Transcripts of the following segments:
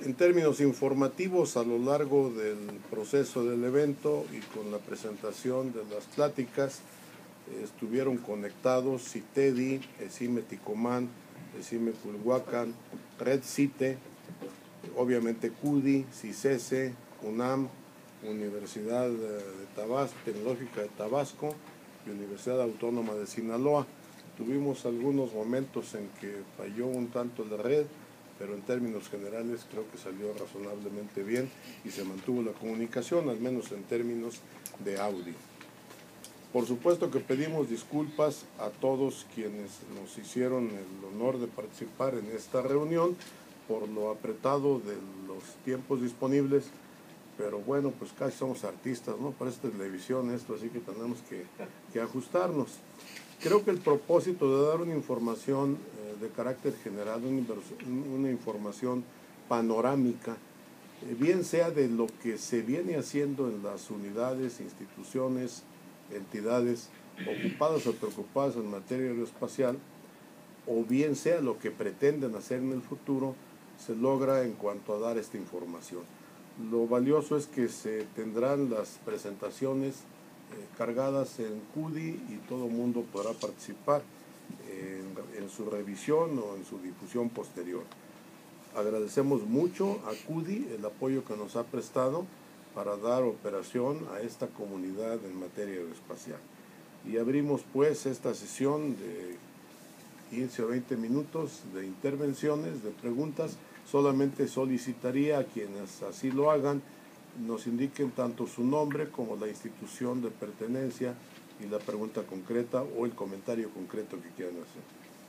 En términos informativos, a lo largo del proceso del evento y con la presentación de las pláticas, estuvieron conectados CITEDI, ESIME Ticomán, ESIME Culhuacán, Red CITE, obviamente CUDI, CICESE, UNAM, Universidad Tecnológica de Tabasco y Universidad Autónoma de Sinaloa. Tuvimos algunos momentos en que falló un tanto la red, pero en términos generales creo que salió razonablemente bien y se mantuvo la comunicación, al menos en términos de audio. Por supuesto que pedimos disculpas a todos quienes nos hicieron el honor de participar en esta reunión por lo apretado de los tiempos disponibles, pero bueno, pues casi somos artistas, ¿no? Para esta televisión esto, así que tenemos que ajustarnos. Creo que el propósito de dar una información de carácter general, una información panorámica, bien sea de lo que se viene haciendo en las unidades, instituciones, entidades ocupadas o preocupadas en materia aeroespacial, o bien sea lo que pretenden hacer en el futuro, se logra en cuanto a dar esta información. Lo valioso es que se tendrán las presentaciones cargadas en CUDI y todo el mundo podrá participar en su revisión o en su difusión posterior. Agradecemos mucho a CUDI el apoyo que nos ha prestado para dar operación a esta comunidad en materia aeroespacial. Y abrimos pues esta sesión de 15 o 20 minutos de intervenciones, de preguntas. Solamente solicitaría a quienes así lo hagan, nos indiquen tanto su nombre como la institución de pertenencia y la pregunta concreta o el comentario concreto que quieran hacer.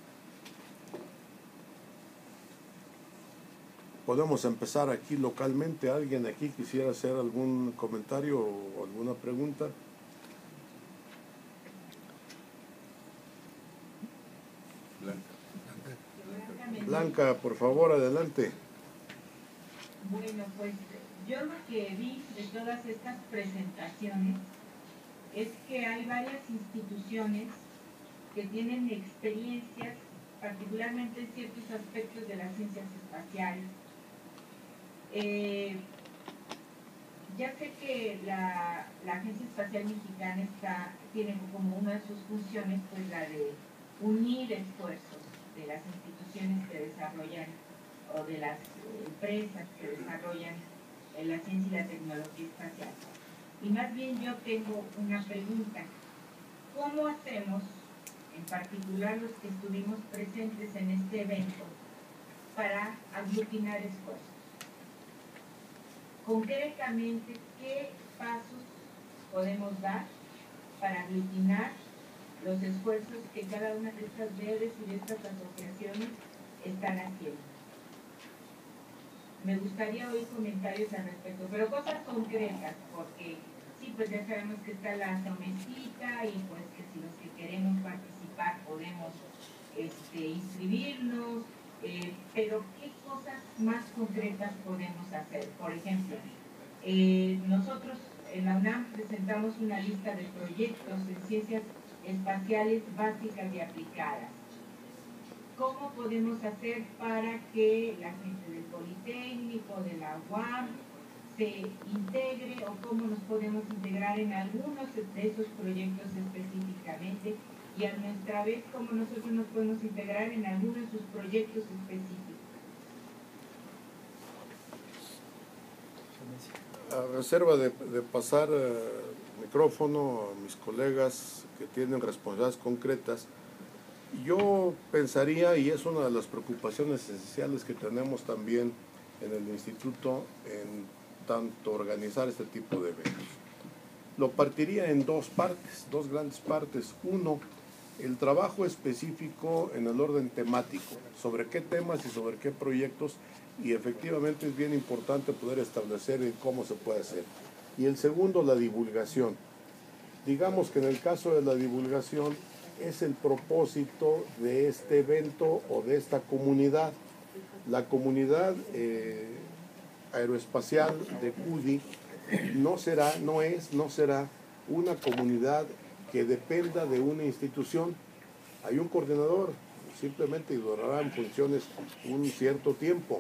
Podemos empezar aquí localmente. ¿Alguien aquí quisiera hacer algún comentario o alguna pregunta? Blanca, por favor, adelante. Bueno, pues yo lo que vi de todas estas presentaciones es que hay varias instituciones que tienen experiencias, particularmente en ciertos aspectos de las ciencias espaciales. Ya sé que la Agencia Espacial Mexicana tiene como una de sus funciones pues la de unir esfuerzos de las instituciones que desarrollan o de las empresas que desarrollan la ciencia y la tecnología espacial. Y más bien yo tengo una pregunta. ¿Cómo hacemos, en particular los que estuvimos presentes en este evento, para aglutinar esfuerzos? Concretamente, ¿qué pasos podemos dar para aglutinar los esfuerzos que cada una de estas redes y de estas asociaciones están haciendo? Me gustaría oír comentarios al respecto, pero cosas concretas, porque sí, pues ya sabemos que está la somecita y pues que si los que queremos participar podemos inscribirnos, pero ¿qué cosas más concretas podemos hacer? Por ejemplo, nosotros en la UNAM presentamos una lista de proyectos en ciencias espaciales básicas y aplicadas. ¿Cómo podemos hacer para que la gente del Politécnico, de la UAM, se integre o cómo nos podemos integrar en algunos de esos proyectos específicamente y a nuestra vez cómo nosotros nos podemos integrar en algunos de sus proyectos específicos? A reserva de pasar micrófono a mis colegas que tienen responsabilidades concretas, yo pensaría, y es una de las preocupaciones esenciales que tenemos también en el instituto, en tanto organizar este tipo de eventos. Lo partiría en dos partes, dos grandes partes. Uno, el trabajo específico en el orden temático, sobre qué temas y sobre qué proyectos, y efectivamente es bien importante poder establecer cómo se puede hacer. Y el segundo, la divulgación. Digamos que en el caso de la divulgación es el propósito de este evento o de esta comunidad. La comunidad aeroespacial de CUDI no será una comunidad que dependa de una institución. Hay un coordinador, simplemente durará en funciones un cierto tiempo,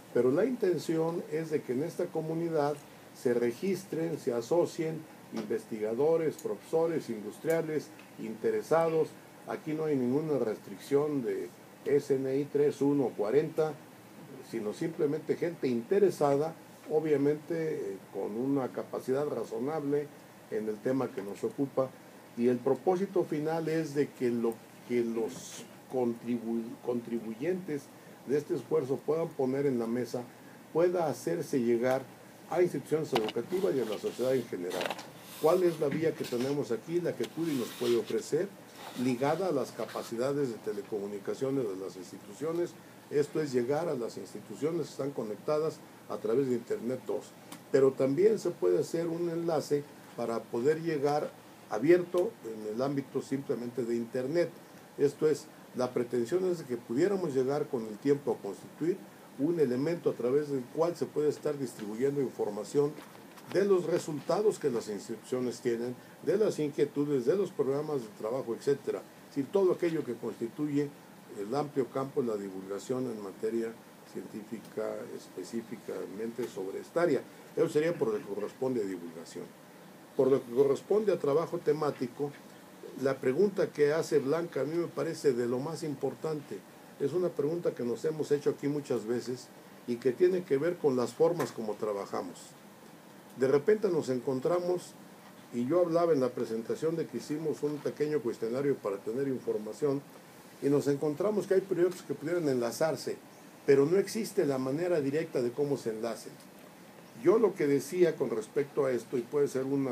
Pero la intención es de que en esta comunidad se registren, se asocien investigadores, profesores, industriales, interesados. Aquí no hay ninguna restricción de SNI 3140, sino simplemente gente interesada, obviamente con una capacidad razonable en el tema que nos ocupa. Y el propósito final es de que los contribuyentes de este esfuerzo puedan poner en la mesa, pueda hacerse llegar a instituciones educativas y a la sociedad en general. ¿Cuál es la vía que tenemos aquí? La que CUDI nos puede ofrecer, ligada a las capacidades de telecomunicaciones de las instituciones. Esto es llegar a las instituciones que están conectadas a través de Internet 2. Pero también se puede hacer un enlace para poder llegar abierto en el ámbito simplemente de Internet. Esto es, la pretensión es de que pudiéramos llegar con el tiempo a constituir un elemento a través del cual se puede estar distribuyendo información de los resultados que las instituciones tienen, de las inquietudes, de los programas de trabajo, etcétera. Es todo aquello que constituye el amplio campo de la divulgación en materia científica específicamente sobre esta área. Eso sería por lo que corresponde a divulgación. Por lo que corresponde a trabajo temático, la pregunta que hace Blanca a mí me parece de lo más importante. Es una pregunta que nos hemos hecho aquí muchas veces y que tiene que ver con las formas como trabajamos. De repente nos encontramos, y yo hablaba en la presentación de que hicimos un pequeño cuestionario para tener información, y nos encontramos que hay proyectos que pudieran enlazarse, pero no existe la manera directa de cómo se enlacen. Yo lo que decía con respecto a esto, y puede ser una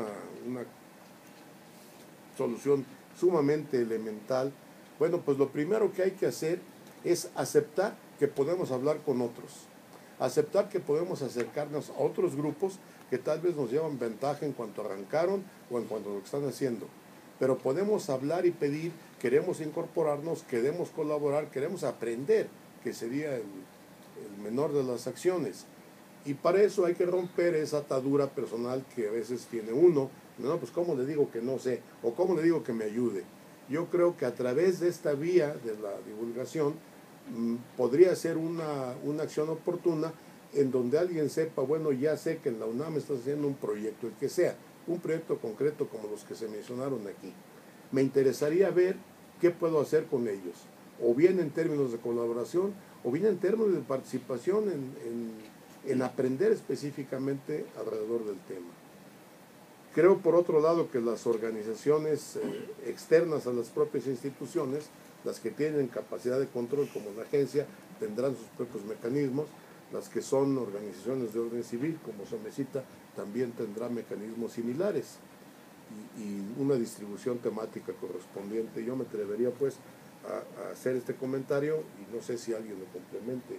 solución sumamente elemental, bueno, pues lo primero que hay que hacer es aceptar que podemos hablar con otros, aceptar que podemos acercarnos a otros grupos que tal vez nos llevan ventaja en cuanto arrancaron o en cuanto a lo que están haciendo. Pero podemos hablar y pedir, queremos incorporarnos, queremos colaborar, queremos aprender, que sería el menor de las acciones. Y para eso hay que romper esa atadura personal que a veces tiene uno. No, pues ¿cómo le digo que no sé? ¿O cómo le digo que me ayude? Yo creo que a través de esta vía de la divulgación podría ser una acción oportuna en donde alguien sepa, bueno, ya sé que en la UNAM está haciendo un proyecto, el que sea, un proyecto concreto como los que se mencionaron aquí. Me interesaría ver qué puedo hacer con ellos, o bien en términos de colaboración, o bien en términos de participación en aprender específicamente alrededor del tema. Creo, por otro lado, que las organizaciones externas a las propias instituciones, las que tienen capacidad de control como la agencia, tendrán sus propios mecanismos. Las que son organizaciones de orden civil, como Somecita, también tendrá mecanismos similares y una distribución temática correspondiente. Yo me atrevería pues a hacer este comentario y no sé si alguien lo complemente.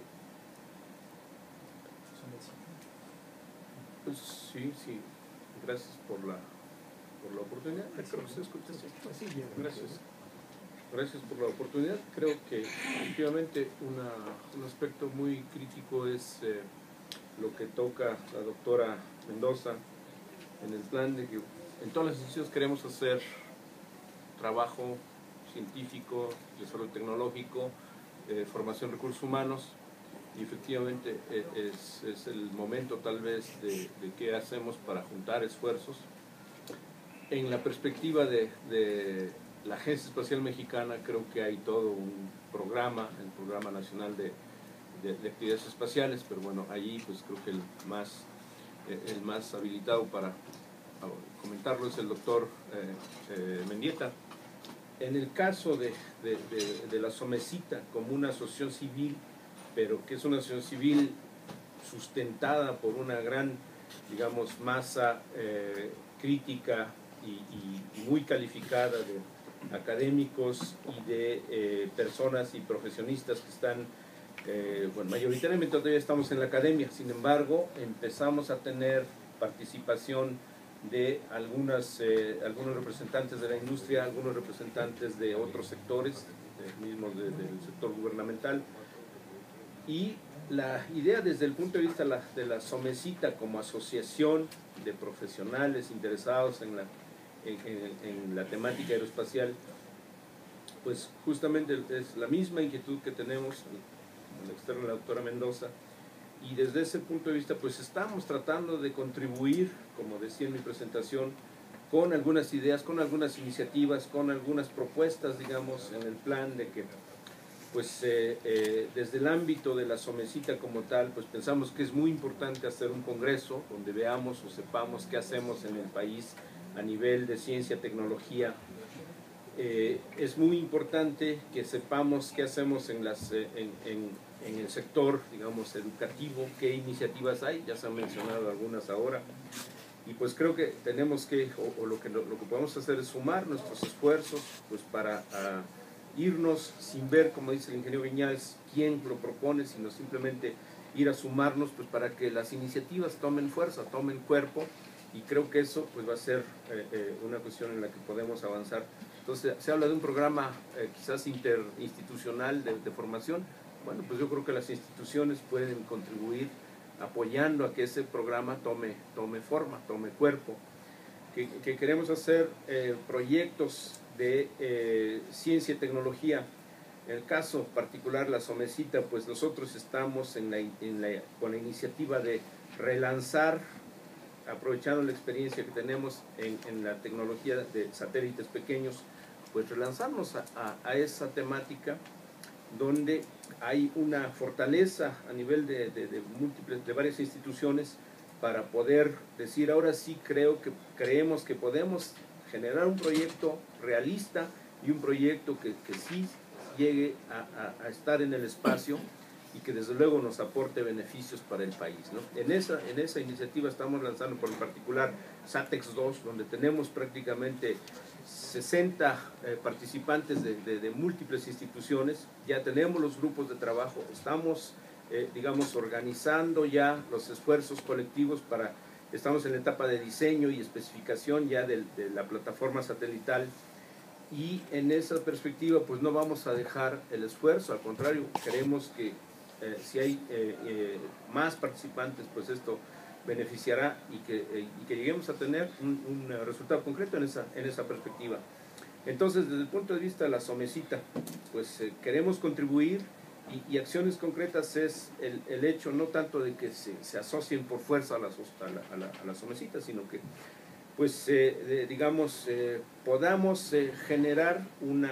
Pues sí, gracias por la oportunidad. Creo que se escucha así. Gracias por la oportunidad. Creo que efectivamente un aspecto muy crítico es lo que toca la doctora Mendoza en el plan de que en todas las instituciones queremos hacer trabajo científico, desarrollo tecnológico, formación de recursos humanos, y efectivamente es el momento tal vez de qué hacemos para juntar esfuerzos. En la perspectiva de la Agencia Espacial Mexicana, creo que hay todo un programa, el Programa Nacional de Actividades Espaciales, pero bueno, allí pues creo que el más habilitado para comentarlo es el doctor Mendieta. En el caso de la Somecita como una asociación civil, pero que es una asociación civil sustentada por una gran, digamos, masa crítica y muy calificada de académicos y de personas y profesionistas que están, bueno, mayoritariamente todavía estamos en la academia. Sin embargo, empezamos a tener participación de algunos representantes de la industria, algunos representantes de otros sectores, mismos del sector gubernamental. Y la idea desde el punto de vista de la Somecita como asociación de profesionales interesados en la temática aeroespacial, pues justamente es la misma inquietud que tenemos en el externo de la doctora Mendoza, y desde ese punto de vista pues estamos tratando de contribuir, como decía en mi presentación, con algunas ideas, con algunas iniciativas, con algunas propuestas, digamos, en el plan de que pues desde el ámbito de la Somecita como tal, pues pensamos que es muy importante hacer un congreso donde veamos o sepamos qué hacemos en el país a nivel de ciencia, tecnología. Es muy importante que sepamos qué hacemos en el sector, digamos, educativo, qué iniciativas hay, ya se han mencionado algunas ahora. Y pues creo que tenemos que, o lo que podemos hacer es sumar nuestros esfuerzos pues para irnos sin ver, como dice el ingeniero Viñals, quién lo propone, sino simplemente ir a sumarnos pues para que las iniciativas tomen fuerza, tomen cuerpo, y creo que eso pues va a ser una cuestión en la que podemos avanzar. Entonces se habla de un programa quizás interinstitucional de formación. Bueno, pues yo creo que las instituciones pueden contribuir apoyando a que ese programa tome forma, tome cuerpo. Que queremos hacer proyectos de ciencia y tecnología. En el caso particular, la Somecita, pues nosotros estamos con la iniciativa de relanzar, aprovechando la experiencia que tenemos en la tecnología de satélites pequeños, pues relanzarnos a esa temática donde hay una fortaleza a nivel de varias instituciones para poder decir, ahora sí creemos que podemos generar un proyecto realista y un proyecto que sí llegue a estar en el espacio y que desde luego nos aporte beneficios para el país, ¿no? En esa iniciativa estamos lanzando por en particular SATEX 2, donde tenemos prácticamente 60 participantes de múltiples instituciones. Ya tenemos los grupos de trabajo, estamos digamos organizando ya los esfuerzos colectivos estamos en la etapa de diseño y especificación ya de la plataforma satelital, y en esa perspectiva pues no vamos a dejar el esfuerzo, al contrario, queremos que si hay más participantes, pues esto beneficiará y que lleguemos a tener un resultado concreto en esa perspectiva. Entonces, desde el punto de vista de la Somecita, pues queremos contribuir, y acciones concretas es el hecho no tanto de que se asocien por fuerza a la Somecita, sino que pues digamos podamos generar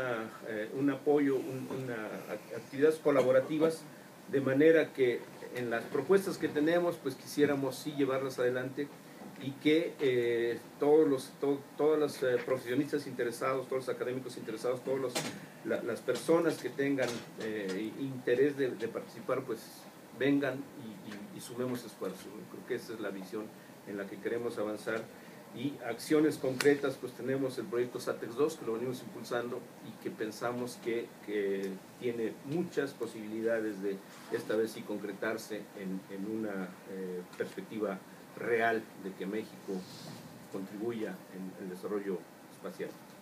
un apoyo, actividades colaborativas, de manera que en las propuestas que tenemos pues quisiéramos sí llevarlas adelante, y que todos los profesionistas interesados, todos los académicos interesados, todas las personas que tengan interés de participar pues vengan y sumemos esfuerzos. Creo que esa es la visión en la que queremos avanzar. Y acciones concretas, pues tenemos el proyecto SATEX 2, que lo venimos impulsando y que pensamos que tiene muchas posibilidades de esta vez sí concretarse en una perspectiva real de que México contribuya en el desarrollo espacial.